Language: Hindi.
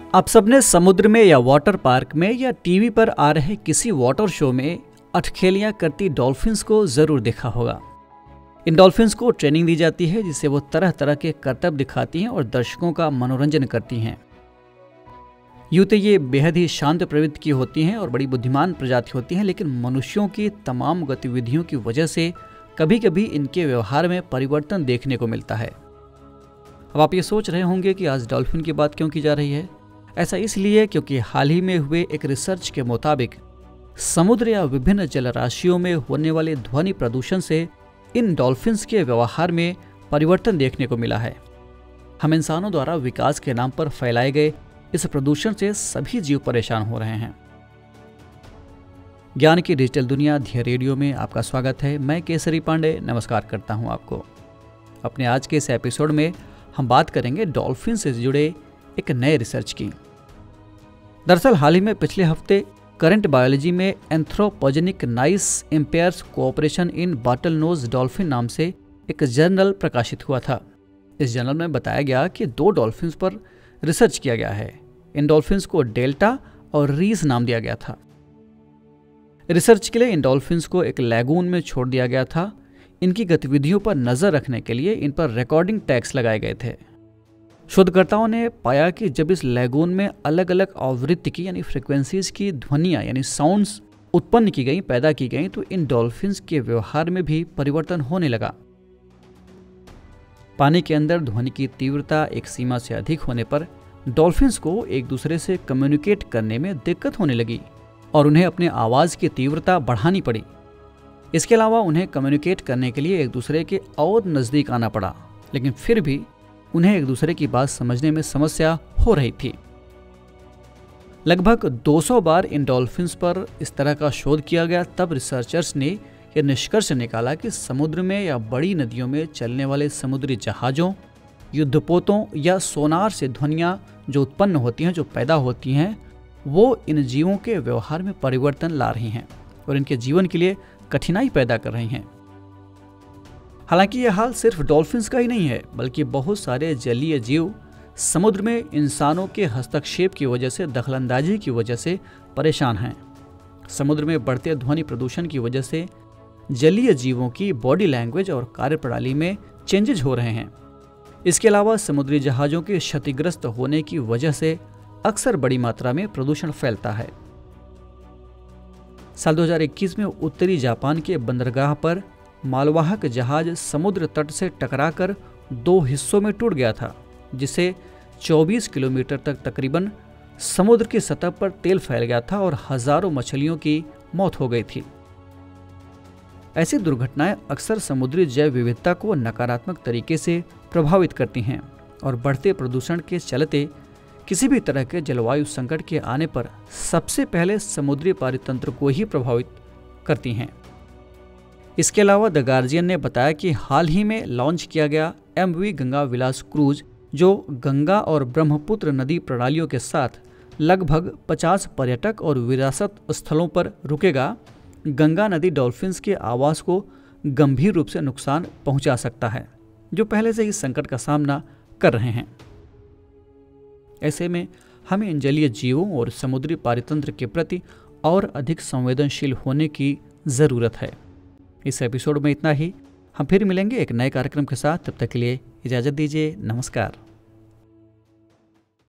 आप सबने समुद्र में या वाटर पार्क में या टीवी पर आ रहे किसी वाटर शो में अठखेलियां करती डॉल्फिन्स को जरूर देखा होगा। इन डॉल्फिन्स को ट्रेनिंग दी जाती है जिससे वो तरह तरह के करतब दिखाती हैं और दर्शकों का मनोरंजन करती हैं। यूं तो ये बेहद ही शांत प्रवृत्ति की होती हैं और बड़ी बुद्धिमान प्रजाति होती हैं, लेकिन मनुष्यों की तमाम गतिविधियों की वजह से कभी कभी इनके व्यवहार में परिवर्तन देखने को मिलता है। अब आप ये सोच रहे होंगे कि आज डॉल्फिन की बात क्यों की जा रही है। ऐसा इसलिए क्योंकि हाल ही में हुए एक रिसर्च के मुताबिक समुद्र या विभिन्न जलराशियों में होने वाले ध्वनि प्रदूषण से इन डॉल्फिन्स के व्यवहार में परिवर्तन देखने को मिला है। हम इंसानों द्वारा विकास के नाम पर फैलाए गए इस प्रदूषण से सभी जीव परेशान हो रहे हैं। ज्ञान की डिजिटल दुनिया धिया रेडियो में आपका स्वागत है। मैं केसरी पांडे नमस्कार करता हूं आपको। अपने आज के इस एपिसोड में हम बात करेंगे डॉल्फिन से जुड़े एक नए रिसर्च की। दरअसल हाल ही में पिछले हफ्ते करंट बायोलॉजी में anthropogenic noise impairs cooperation in bottlenose dolphin नाम से एक जर्नल प्रकाशित हुआ था। इस जर्नल में बताया गया कि 2 डॉल्फिन्स पर रिसर्च किया गया है। इन डॉल्फिन्स को डेल्टा और रीस नाम दिया गया था। रिसर्च के लिए इन डॉल्फिन्स को एक लैगून में छोड़ दिया गया था। इनकी गतिविधियों पर नजर रखने के लिए इन पर रिकॉर्डिंग टैग्स लगाए गए थे। शोधकर्ताओं ने पाया कि जब इस लैगून में अलग अलग आवृत्ति की यानी फ्रिक्वेंसीज की ध्वनियां यानी साउंड्स उत्पन्न की गई, पैदा की गई, तो इन डॉल्फिन्स के व्यवहार में भी परिवर्तन होने लगा। पानी के अंदर ध्वनि की तीव्रता एक सीमा से अधिक होने पर डॉल्फिन्स को एक दूसरे से कम्युनिकेट करने में दिक्कत होने लगी और उन्हें अपने आवाज की तीव्रता बढ़ानी पड़ी। इसके अलावा उन्हें कम्युनिकेट करने के लिए एक दूसरे के और नजदीक आना पड़ा, लेकिन फिर भी उन्हें एक दूसरे की बात समझने में समस्या हो रही थी। लगभग 200 बार इन डॉल्फिन्स पर इस तरह का शोध किया गया। तब रिसर्चर्स ने यह निष्कर्ष निकाला कि समुद्र में या बड़ी नदियों में चलने वाले समुद्री जहाजों, युद्धपोतों या सोनार से ध्वनियाँ जो उत्पन्न होती हैं, जो पैदा होती हैं, वो इन जीवों के व्यवहार में परिवर्तन ला रही हैं और इनके जीवन के लिए कठिनाई पैदा कर रही हैं। हालांकि यह हाल सिर्फ डॉल्फिन्स का ही नहीं है, बल्कि बहुत सारे जलीय जीव समुद्र में इंसानों के हस्तक्षेप की वजह से, दखलंदाजी की वजह से परेशान हैं। समुद्र में बढ़ते ध्वनि प्रदूषण की वजह से जलीय जीवों की बॉडी लैंग्वेज और कार्यप्रणाली में चेंजेज हो रहे हैं। इसके अलावा समुद्री जहाज़ों के क्षतिग्रस्त होने की वजह से अक्सर बड़ी मात्रा में प्रदूषण फैलता है। साल 2021 में उत्तरी जापान के बंदरगाह पर मालवाहक जहाज समुद्र तट से टकराकर 2 हिस्सों में टूट गया था, जिससे 24 किलोमीटर तक तकरीबन समुद्र की सतह पर तेल फैल गया था और हजारों मछलियों की मौत हो गई थी। ऐसी दुर्घटनाएं अक्सर समुद्री जैव विविधता को नकारात्मक तरीके से प्रभावित करती हैं और बढ़ते प्रदूषण के चलते किसी भी तरह के जलवायु संकट के आने पर सबसे पहले समुद्री पारितंत्र को ही प्रभावित करती हैं। इसके अलावा द गार्जियन ने बताया कि हाल ही में लॉन्च किया गया MV गंगा विलास क्रूज, जो गंगा और ब्रह्मपुत्र नदी प्रणालियों के साथ लगभग 50 पर्यटक और विरासत स्थलों पर रुकेगा, गंगा नदी डॉल्फिन्स के आवास को गंभीर रूप से नुकसान पहुंचा सकता है, जो पहले से ही संकट का सामना कर रहे हैं। ऐसे में हमें इन जलीय जीवों और समुद्री पारितंत्र के प्रति और अधिक संवेदनशील होने की ज़रूरत है। इस एपिसोड में इतना ही। हम फिर मिलेंगे एक नए कार्यक्रम के साथ। तब तक के लिए इजाज़त दीजिए। नमस्कार।